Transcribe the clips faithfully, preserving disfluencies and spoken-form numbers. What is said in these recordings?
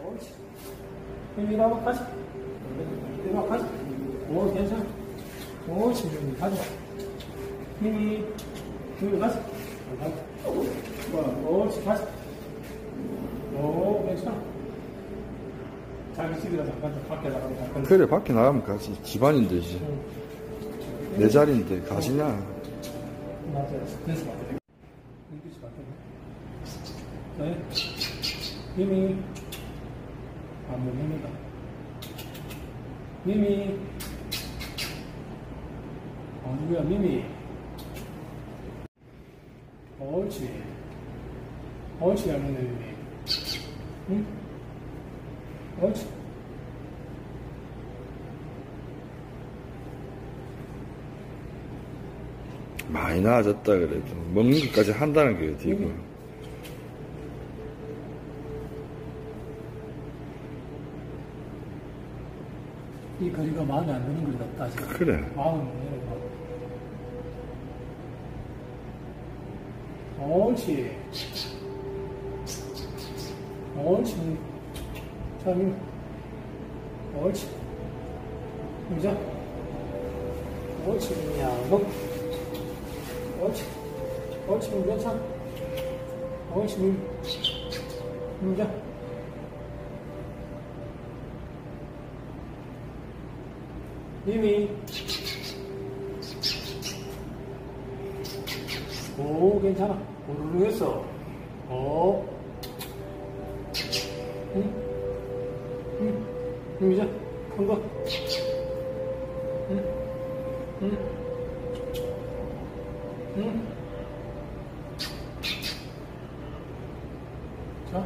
옳지. 미미 나와 가자. 나와 가자. 오, 괜찮아. 옳지, 미미 가자. 미미, 미미 가자. 가자. 옳지, 가자. 오, 괜찮아. 자기 집이라 잠깐 밖에 나가면 잠깐. 그래, 밖에 나가면 가지. 집안인데, 이제. 응. 내 자리인데, 가지냐. 맞아요. 그래서 맞아요. 이렇게 맞아요. 네. 미미. 안 보입니다. 미미. 어, 누구야, 미미. 옳지. 옳지, 잘 먹네, 미미. 응? 옳지. 많이 나아졌다, 그래도. 먹는 것까지 한다는 게 어디, 이거. 이 거리가 마음에 안 드는 것 같다, 지금. 그래. 마음은 내려가. 옳지. 옳지. 자, 미 옳지. 이자. 옳지, 야, 먹. 옳지. 옳지, 괜찮아. 옳지, 이자. 미미. 오, 괜찮아. 오르르 했어. 오. 응? 응? 미미자, 큰 거. 응? 응? 응? 자.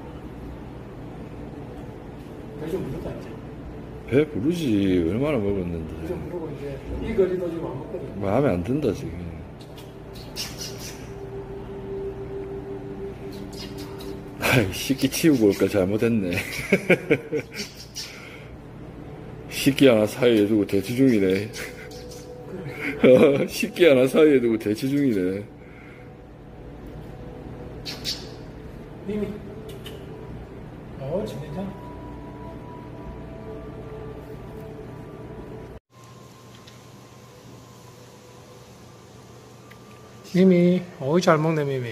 배 좀 부르다, 이제. 배 부르지. 얼마나 먹었는데. 배 좀 부르고, 이제. 이 거리도 지금 안 먹거든. 마음에 안 든다, 지금. 아이, 식기 치우고 올까 잘못했네. 식기 하나 사이에 두고 대치 중이네. 어, 식기 하나 사이에 두고 대치 중이네. 미미. 어, 진짜. 미미. 어이, 잘 먹네, 미미.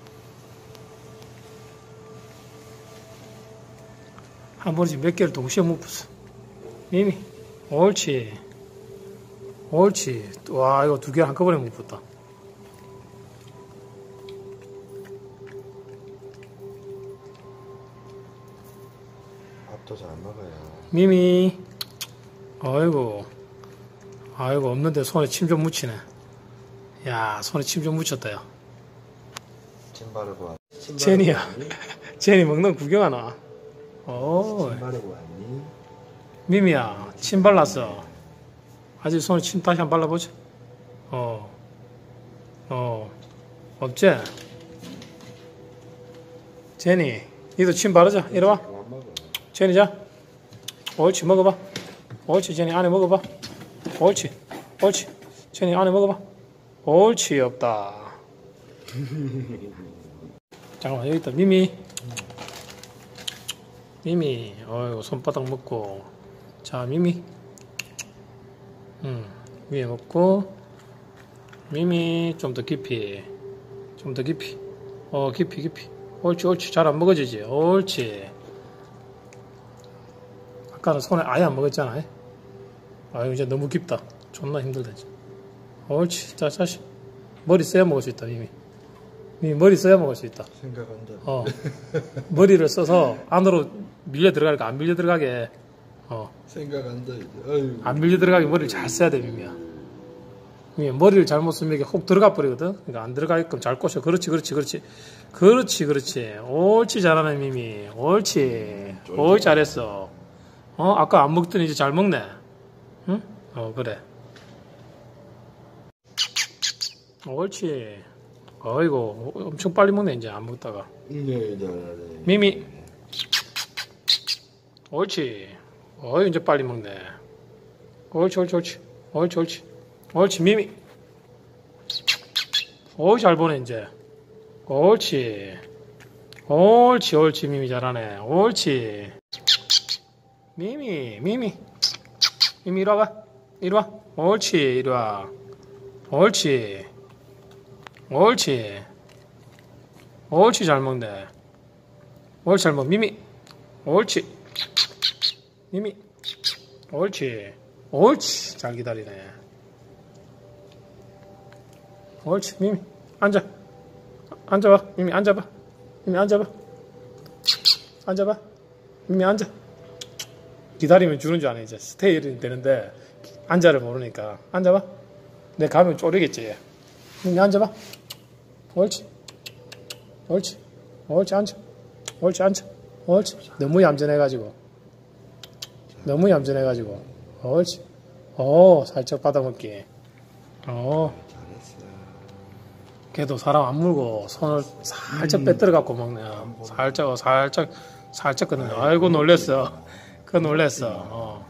한 번에 지금 몇 개를 동시에 못 붙어. 미미. 옳지. 옳지. 와, 이거 두 개 한꺼번에 못 붙다. 밥도 잘 먹어요. 미미. 아이고. 아이고, 없는데 손에 침 좀 묻히네. 야, 손에 침 좀 묻혔다, 야. 침 바르고 왔니? 제니야. 제니 먹는 거 구경하나? 오. 침 바르고 왔니? 미미야, 침 발랐어. 아직 손에 침 다시 한 번 발라보자. 어. 어. 없지? 제니, 니도 침 바르자. 이리 와. 그만 먹어. 제니 자. 옳지, 먹어봐. 옳지, 제니 안에 먹어봐. 옳지. 옳지. 제니 안에 먹어봐. 옳지, 없다. 잠깐만, 여기 있다. 미미. 미미. 어이구, 손바닥 먹고. 자, 미미. 음, 위에 먹고. 미미. 좀 더 깊이. 좀 더 깊이. 어, 깊이, 깊이. 옳지, 옳지. 잘 안 먹어지지. 옳지. 아까는 손에 아예 안 먹었잖아. 아유, 이제 너무 깊다. 존나 힘들다, 이제. 옳지. 자, 자식. 머리 써야 먹을 수 있다, 미미. 미미, 머리 써야 먹을 수 있다. 생각한다. 어. 머리를 써서 안으로 밀려 들어가니까 안 밀려 들어가게. 어. 생각한다, 이제. 아유. 안 밀려 들어가게 머리를 잘 써야 돼, 미미야. 미미, 머리를 잘못 쓰면 이게 혹 들어가 버리거든? 그러니까 안 들어가게끔 잘 꼬셔. 그렇지, 그렇지, 그렇지. 그렇지, 그렇지. 옳지, 잘하네, 미미. 옳지. 옳지, 잘했어. 어, 아까 안 먹더니 이제 잘 먹네. 응? 어, 그래. 옳지. 어이구, 엄청 빨리 먹네, 이제 안 먹다가. 네, 잘하네. 미미. 옳지. 어이, 이제 빨리 먹네. 옳지, 옳지, 옳지. 옳지, 옳지. 옳지, 미미. 어이, 잘 보네, 이제. 옳지. 옳지, 옳지, 미미 잘하네. 옳지. 미미, 미미. 미미, 이리 와봐. 이리 와. 옳지, 이리 와. 옳지. 옳지. 옳지, 잘 먹네. 옳지, 잘 먹. 미미. 옳지. 미미. 옳지. 옳지. 잘 기다리네. 옳지, 미미. 앉아. 앉아봐. 미미, 앉아봐. 미미, 앉아봐. 앉아봐. 미미, 앉아. 기다리면 주는 줄 아네, 이제. 스테이는 되는데, 앉아를 모르니까. 앉아봐. 내 가면 쪼리겠지. 미미, 앉아봐. 옳지. 옳지. 옳지, 앉아. 옳지, 앉아. 옳지. 너무 얌전해가지고. 너무 얌전해가지고. 옳지. 오, 살짝 받아먹기. 오. 걔도 사람 안 물고 손을 살짝 빼들어갖고 먹네. 살짝, 살짝, 살짝 끊네. 아이고, 놀랬어. 그 놀랬어. 어.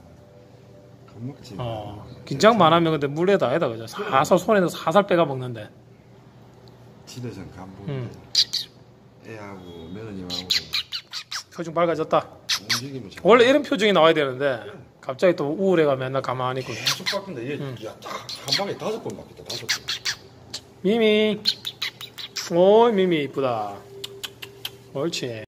어. 긴장만 하면 근데 물에다 아니다, 그죠? 사살 손에서 사살 빼가 먹는데. 집에서 간 보는데 음. 애하고 며느님하고 표정 밝아졌다. 움직이면 잘 원래 이런 표정이 나와야 되는데 갑자기 또 우울해가 맨날 가만히 있고. 계속 바꾼다. 얘, 음. 야, 딱 한 방에 다섯 번 바뀌다. 다섯 번. 미미. 오, 미미 이쁘다. 옳지.